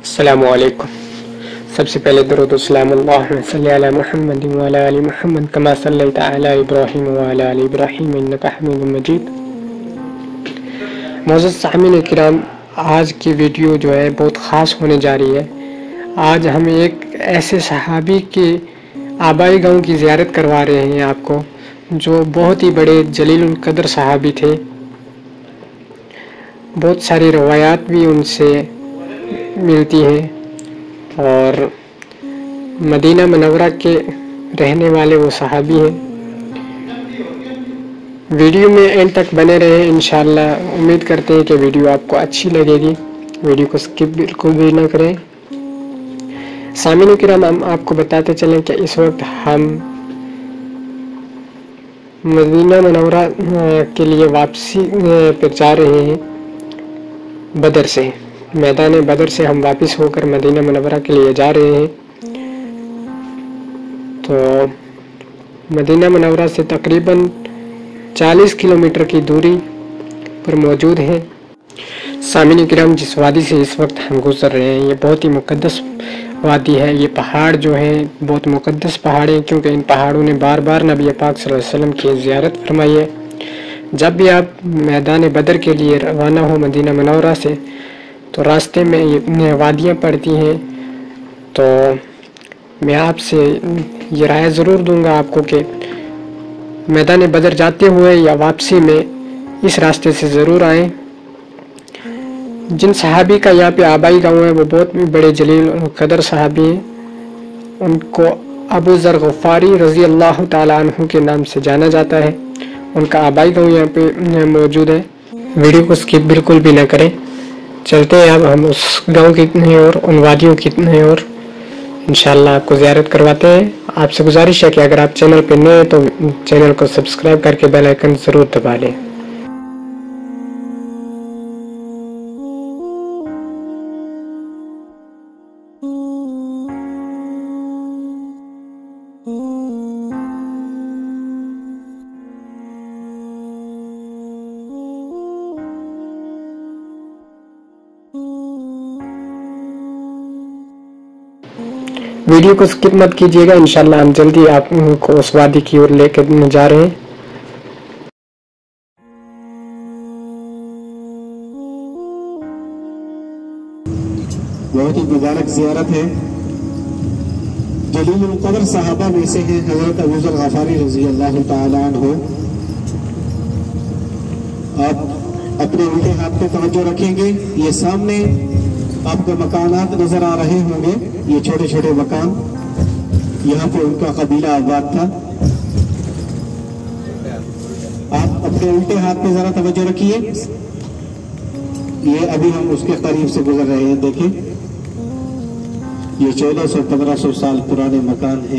अस्सलामुअलैकुम। सबसे पहले दरूद व सलाम अल्लाहुम्मा सल्लि अला मुहम्मद व अला आलि मुहम्मद कमा सल्लैता अला इब्राहीम व अला आलि इब्राहीम इन्नका हमीदुम मजीद। मोअज़्ज़ज़ सामीन किराम, आज की वीडियो जो है बहुत ख़ास होने जा रही है। आज हम एक ऐसे सहाबी के आबाई गांव की ज़ियारत करवा रहे हैं आपको, जो बहुत ही बड़े जलीलुल कदर सहाबी थे। बहुत सारी रवायात भी उनसे मिलती हैं और मदीना मुनव्वरा के रहने वाले वो सहाबी हैं। वीडियो में एंड तक बने रहे, इंशाअल्लाह। उम्मीद करते हैं कि वीडियो आपको अच्छी लगेगी। वीडियो को स्किप बिल्कुल भी ना करें। सामीन किराम, हम आपको बताते चलें कि इस वक्त हम मदीना मुनव्वरा के लिए वापसी पर जा रहे हैं। बदर से, मैदान बदर से हम वापस होकर मदीना मुनव्वरा के लिए जा रहे हैं। तो मदीना मुनव्वरा से तकरीबन 40 किलोमीटर की दूरी पर मौजूद है। सामीन किराम, जिस वादी से इस वक्त हम गुजर रहे हैं, ये बहुत ही मुकद्दस वादी है। ये पहाड़ जो है बहुत मुकद्दस पहाड़ हैं, क्योंकि इन पहाड़ों ने बार बार नबी पाक सल्लल्लाहु अलैहि वसल्लम की ज़ियारत फरमाई है। जब भी आप मैदान बदर के लिए रवाना हो मदीना मुनव्वरा से, तो रास्ते में ये वादियाँ पड़ती हैं। तो मैं आपसे ये राय ज़रूर दूंगा आपको कि मैदान बदर जाते हुए या वापसी में इस रास्ते से ज़रूर आएँ। जिन सहाबी का यहाँ पे आबाई गाँव है, वो बहुत बड़े जलील कदर सहाबी हैं। उनको अबू ज़र ग़फ़ारी रज़ी अल्लाह ताला अन्हु के नाम से जाना जाता है। उनका आबाई गाँव यहाँ पे मौजूद है। वीडियो को स्किप बिल्कुल भी ना करें। चलते हैं अब हम उस गांव की ओर, उन वादियों की ओर। इंशाअल्लाह आपको ज़ियारत करवाते हैं। आपसे गुजारिश है कि अगर आप चैनल पर नए हैं तो चैनल को सब्सक्राइब करके बेल आइकन ज़रूर दबा लें। वीडियो को स्किप मत कीजिएगा। इंशाल्लाह हम जल्दी आपको उस वादी की ओर लेकर जा रहे हैं। बहुत ही मुबारक ज़ियारत है। जलीलुल कदर सहाबा में से हैं हज़रत अबू ज़र ग़फ़ारी रज़ी अल्लाह ताला अन्हु। आप अपने उल्टे हाथ पे तवज्जो रखेंगे। ये सामने आपको मकानात नजर आ रहे होंगे, ये छोटे छोटे मकान। यहाँ पे उनका कबीला आबाद था। आप अपने उल्टे हाथ पे जरा तवज्जो रखिए। ये अभी हम उसके करीब से गुजर रहे हैं। देखें, ये 1400-1500 साल पुराने मकान हैं।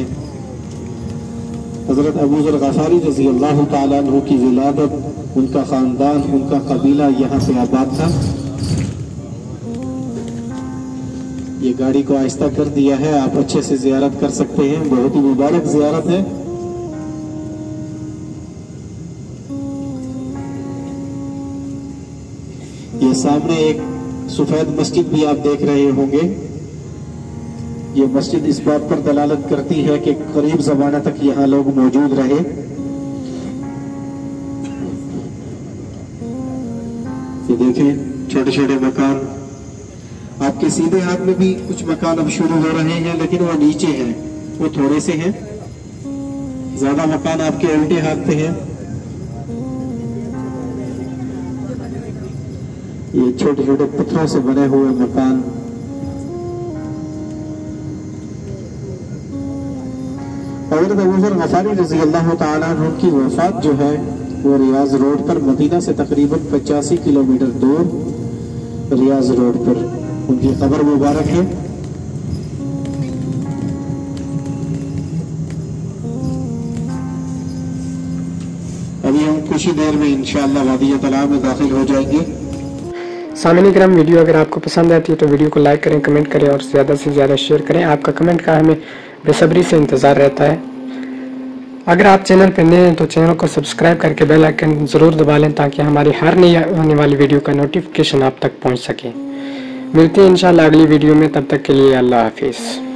हजरत अबू ज़र ग़फ़ारी रज़ी अल्लाह ताला अन्हु की विलादत, उनका खानदान, उनका कबीला यहाँ पे आबाद था। ये गाड़ी को आहिस्ता कर दिया है, आप अच्छे से ज़ियारत कर सकते हैं। बहुत ही मुबारक ज़ियारत है। ये सामने एक सफेद मस्जिद भी आप देख रहे होंगे। ये मस्जिद इस बात पर दलालत करती है कि करीब ज़माना तक यहाँ लोग मौजूद रहे। ये देखें, छोटे छोटे मकान। आपके सीधे हाथ में भी कुछ मकान अब शुरू हो रहे हैं, लेकिन वो नीचे हैं, वो थोड़े से हैं। ज्यादा मकान आपके उल्टे हाथ पे हैं। ये छोटे छोटे पत्थरों से बने हुए मकान। हज़रत अबू ज़र ग़फ़ारी रज़ी अल्लाह ताला अन्हु की वफ़ात जो है वो रियाज रोड पर, मदीना से तकरीबन 85 किलोमीटर दूर रियाज रोड पर उनकी कब्र मुबारक है। अभी हम कुछ ही देर में इंशाअल्लाह वादिया तलाब में दाखिल हो जाएंगे। सामीन किराम, वीडियो अगर आपको पसंद आती है तो वीडियो को लाइक करें, कमेंट करें और ज़्यादा से ज़्यादा शेयर करें। आपका कमेंट का हमें बेसब्री से इंतज़ार रहता है। अगर आप चैनल पर नए हैं तो चैनल को सब्सक्राइब करके बेल आइकन ज़रूर दबा लें, ताकि हमारी हर नई आने वाली वीडियो का नोटिफिकेशन आप तक पहुंच सके। मिलते हैं इंशाल्लाह अगली वीडियो में, तब तक के लिए अल्लाह हाफिज़।